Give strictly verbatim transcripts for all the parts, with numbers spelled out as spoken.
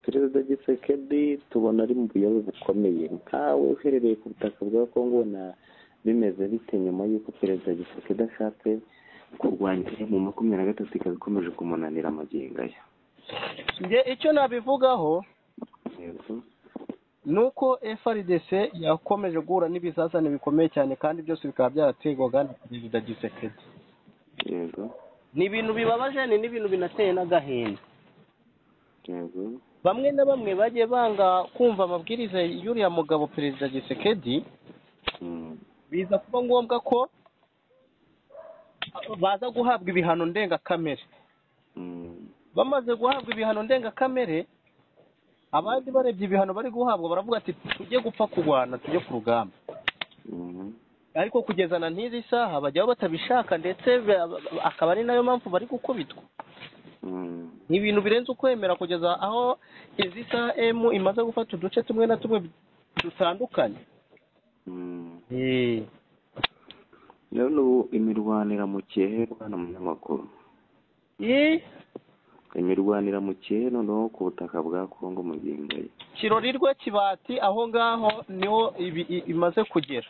perezida Gisekedi tubona ari mu buyobe bukomeye, nkawe uherereye ku butaka bwa Kongo na bimeze bite nyuma y'uko perezida Gisekedi ashatse kurwanya mu makumyabiri na gatatu ikaba ikomeje kumunanira amagingo aya? Nge icyo nabivugaho nuko F R D C yakomeje guhura n'ibizazane bikomeye cyane kandi byose bikaba byarategwaga na perezida Gisekedi. Yego. Ni ibintu bibabaje, ni n'ibintu binateye n'agahinda. Yego. Bamwe na bamwe bagiye banga kumva amabwiriza y'uriya mugabo perezida Gisekedi, Mm. biza kuba ngombwa ko baza guhabwa ibihano ndengakamere. Mm. Bamaze guhabwa ibihano ndengakamere, abandi barebye ibihano bari guhabwa baravuga ati tujye gupfa kurwana, tujye ku rugamba. Mm. Ariko kugezana n'izi saha bajyaho batabishaka, ndetse akaba ari nayo mpamvu bari gukubitwa. Mm. Ni ibintu birenze ukwemera kugeza aho izi saha M imaze gufata uduce tumwe na tumwe dutandukanye. Mm. Eh, None ubu imirwanira mu kihe bwana munyamakuru? eh, Imirwanira mu kihe noneho ku butaka bwa Kongo mu gingo ye? Kirorirwe Kibati aho ngaho niho ibi i- imaze kugera.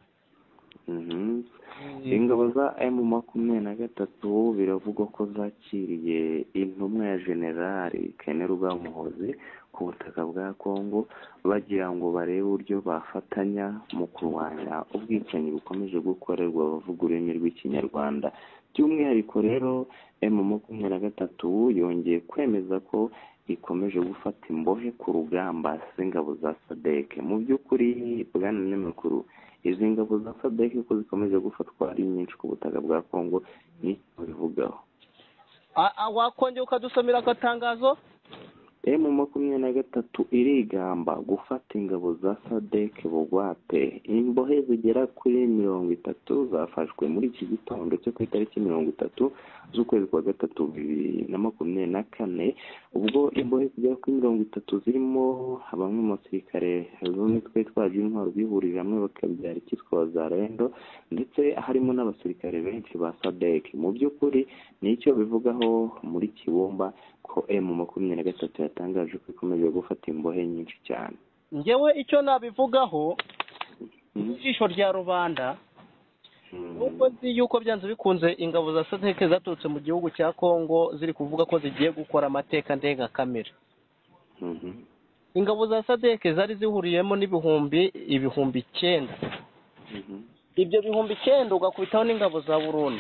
Mhm. Ingabo za M makumyabiri na gatatu biravugwa ko zakiriye intumwa ya Generali Kainerugaba Muhoozi ku butaka bwa Kongo bagira ngo barebe uburyo bafatanya mu kurwanya ubwicanyi bukomeje gukorerwa abavuga ururimi rw'ikinyarwanda. By'umwihariko rero M makumyabiri na gatatu yongeye kwemeza ko ikomeje gufata imbohe ku rugamba z'ingabo za S A D C. Mu by'ukuri bwana munyamakuru, izi ngabo za S A D C ko zikomeje gufatwa ari nyinshi ku butaka bwa Kongo, ni bivugaho. A- a- wakongera ukadusomera agatangazo? M makumyabiri na gatatu irigamba gufata ingabo za S A D C bugwate. Imbohe zigera kuri mirongo itatu zafashwe muri iki gitondo cyo ku itariki mirongo itatu z'ukwezi kwa gatatu bibiri na makumyabiri na kane, ubwo imbohe zigera kuri mirongo itatu zirimo bamwe mu basirikare b'imitwe twaje intwaro bihurije hamwe bakabyara ikitwa Wazalendo, ndetse harimo n'abasirikare benshi ba S A D C. Mu by'ukuri nicyo bivugaho muri Kibumba ko M makumyabiri na gatatu yatangaje ko ikomeje gufata imbohe nyinshi cyane. Ngewe icyo nabivugaho Mm. ijisho rya rubanda, Mm. nuko nzi yuko byanze bikunze ingabo za S A D C zaturutse mu gihugu cya Kongo ziri kuvuga ko zigiye gukora amateka ndengakamere. Mhm. Ingabo za S A D C zari zihuriyemo n'ibihumbi ibihumbi icyenda. Mhm. Ibyo bihumbi icyenda ugakubitaho n'ingabo za Burundi.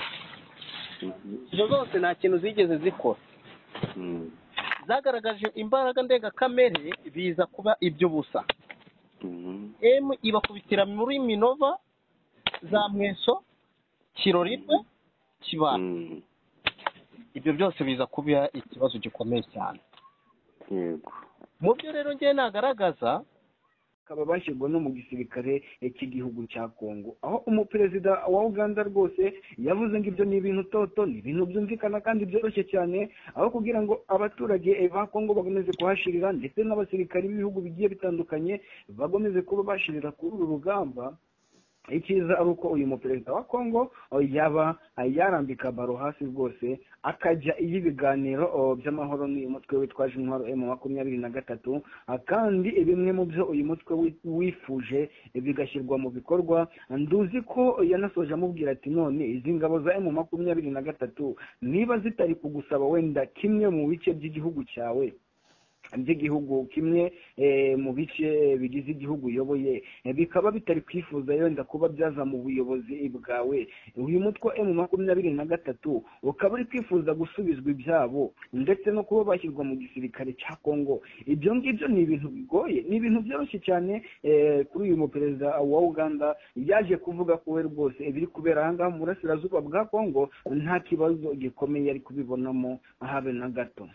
Mhm. Izo zose nta kintu zigeze zikora. Mm. Zagaragaje imbaraga ndengakamere, biza kuba iby'ubusa. Mhm. M ibakubitira muri Minova, za Mweso, Kirorirwe, Kibati. Mm. Ibyo byose biza kuba ikibazo gikomeye cyane. Yego. Mu byo rero ngiye nagaragaza, bakaba bashyirwa no mu gisirikare cy'igihugu cya Kongo, aho umuperezida wa Uganda rwose yavuze ngo ibyo ni ibintu toto, ni ibintu byumvikana kandi byoroshye cyane, aho kugira ngo abaturage ba Kongo bakomeze kuhashirira ndetse n'abasirikari b'ibihugu bigiye bitandukanye bagomeze kuba bashirira kuri uru rugamba. Icyiza ari uko uyu muperezida wa Kongo yaba yarambika baro hasi rwose akajya iy'ibiganiro by'amahoro n'uyu mutwe witwaje intwaro M makumyabiri na gatatu, kandi bimwe mu byo uyu mutwe wifuje bigashyirwa mu bikorwa. Nduzi ko yanasoje amubwira ati none izi ngabo za M makumyabiri na gatatu niba zitari kugusaba wenda kimwe mu bice by'igihugu cyawe by'igihugu kimwe mu bice bigize igihugu uyoboye, bikaba bitari kwifuza yenda kuba byaza mu buyobozi bwawe, uyu mutwe M makumyabiri na gatatu ukaba uri kwifuza gusubizwa ibyabo ndetse no kuba bashyirwa mu gisirikare cya Kongo. Ibyo ngibyo ni ibintu bigoye, ni ibintu byoroshye cyane kuri uyu muperezida wa Uganda. Yaje kuvuga ko we rwose ibiri kubera aha ngaha mu burasirazuba bwa Kongo nta kibazo gikomeye ari kubibonamo habe na gato.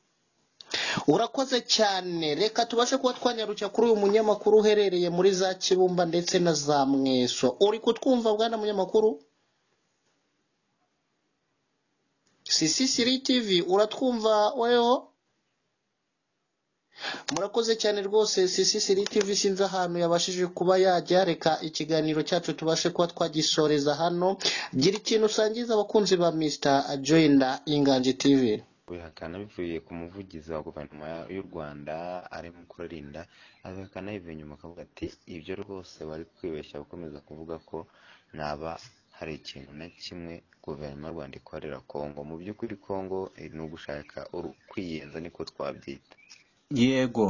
Urakoze cyane, reka tubashe kuba twanyarukira kuri uyu munyamakuru uherereye muri za Kibumba ndetse na za Mweso. Uri kutwumva bwana munyamakuru? Sisisiri T V uratwumva weho? Murakoze cyane rwose. Sisisiri T V sinzi ahantu yabashije kuba yajya, reka ikiganiro cyacu tubashe kuba twagisoreza hano. Gira ikintu usangiza abakunzi ba Mister Joyner Inganji T V. kubihakana bivuye ku muvugizi wa guverinoma y'u Rwanda arimo kurarinda, abihakana yivuye inyuma akavuga ati ibyo rwose bari kwibeshya gukomeza kuvuga ko naba hari ikintu na kimwe guverinoma y'u Rwanda ikorera Kongo. Mu by'ukuri Kongo ni ugushaka kwiyenza niko twabyita. yego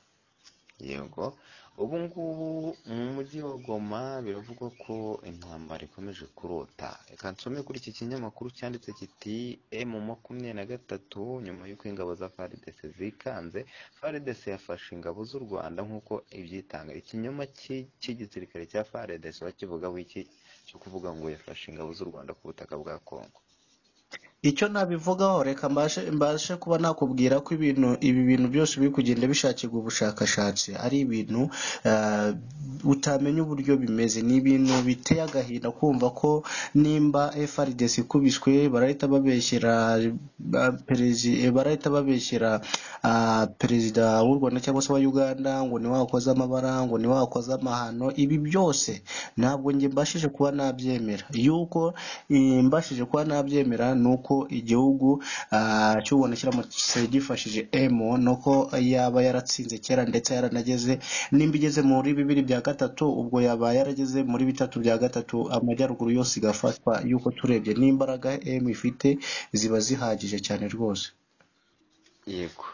yego ubu ngubu mu mujyi wa Goma biravugwa ko intambara ikomeje kurota. Reka nsome kuri iki kinyamakuru cyanditse kiti emu makumyabiri na gatatu nyuma y'uko ingabo za F A R D C zikanze, F A R D C yafashe ingabo z'u Rwanda nk'uko ibyitanga. Ikinyoma cy'igisirikare cya F A R D C bakivugaho iki cyo kuvuga ngo yafashe ingabo z'u Rwanda ku butaka bwa Kongo? icyo nabivugaho, reka mbashe mbashe kuba nakubwira ko ibintu ibi bintu byose biri kugenda bishakirwa ubushakashatsi ari ibintu uh, utamenya uburyo bimeze. Ni ibintu biteye agahinda kumva ko nimba F A R D C ikubiswe barahita babeshyera uh, perezida barahita babeshyera uh, perezida w'u Rwanda cyangwa se wa Uganda ngo ni wakoze amabara, ngo ni wakoze amahano. Ibi byose ntabwo nge mbashije kuba nabyemera. Yuko mbashije kuba nabyemera nuko igihugu uh, cy'ubona kiramutse gifashije emo nuko yaba yaratsinze kera ndetse yaranageze nimba igeze muri bibiri bya gatatu, ubwo yaba yarageze muri bitatu bya gatatu, amajyaruguru yose igafatwa. Yuko turebye n'imbaraga emu ifite ziba zihagije cyane rwose. Yego,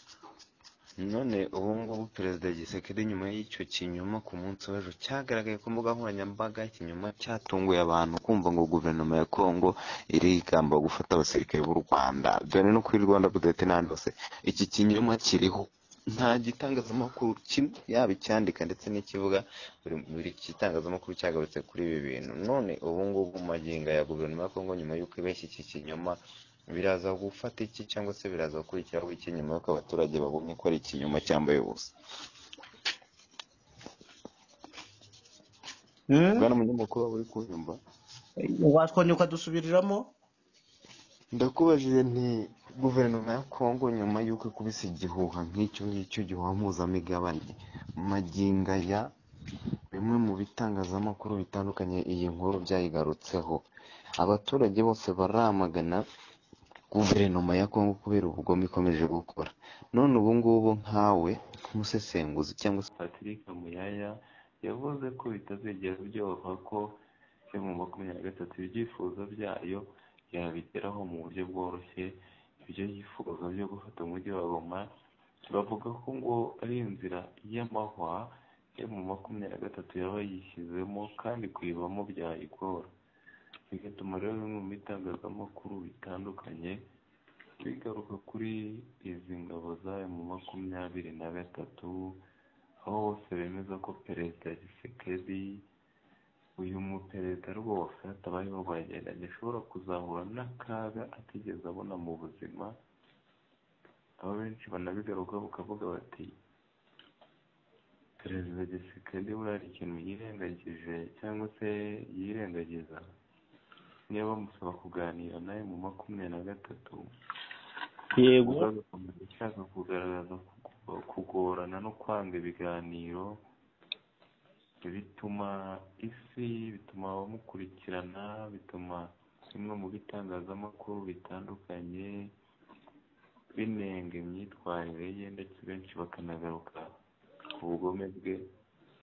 none ubu ngubu perezida Gisekedi nyuma y'icyo kinyoma ku munsi w'ejo cyagaragaye ku mbuga nkoranyambaga, ikinyoma cyatunguye abantu kumva ngo guverinoma ya Kongo irigamba gufata abasirikare b'u Rwanda, dore no kuri Rwanda budete n'ahandi hose iki kinyoma kiriho. Nta gitangazamakuru kimwe yaba icyandika ndetse n'ikivuga, buri gitangazamakuru cyagarutse kuri ibi bintu. None ubu ngubu magingo ya guverinoma ya Kongo nyuma y'uko ibeshya iki kinyoma biraza gufata iki cyangwa se biraza gukurikiraho iki nyuma y'uko abaturage babonye ko ari ikinyoma cyambaye ubusa? Bwana munyamakuru uri kunyumva? Watwonye ukadusubiriramo? Ndakubajije nti guverinoma ya Kongo nyuma y'uko ikubise igihuha nk'icyo ngicyo gihuha mpuzamigabane, maginga ya bimwe mu bitangazamakuru bitandukanye iyi nkuru byayigarutseho, abaturage bose baramagana guverinoma ya Kongo kubera ubugome ikomeje gukora. None ubu ngubu nkawe nk'umusesenguzi cyangwa se Patrick Muyaya yavuze ko bitazigera byoroha ko mu makumyabiri na gatatu ibyifuzo byayo yabigeraho mu buryo bworoshye. Ibyo yifuza byo gufata umujyi wa Goma bavuga ko ngo ari inzira y'amahwa mu makumyabiri na gatatu yaba yishyizemo kandi kuyibamo byayigora, bigatuma rero bimwe mu bitangazamakuru bitandukanye bigaruka kuri izi ngabo zayo mu makumyabiri na gatatu, aho bose bemeza ko perezida Gisekedi uyu muperezida rwose hatabayeho rwagendanye ashobora kuzahura n'akaga atigeze abona mu buzima. Abo benshi banabigaruka bakavuga bati perezida Gisekedi buriya hari ikintu yirengagije cyangwa se yirengagiza niba bamusaba kuganira nawe mu makumyabiri na gatatu. Yego, agakomeza ashaka kugaragaza kugorana no kwanga ibiganiro, bituma isi bituma abamukurikirana bituma bimwe mu bitangazamakuru bitandukanye binenga imyitwarire ye ndetse benshi bakanagaruka ku bugome bwe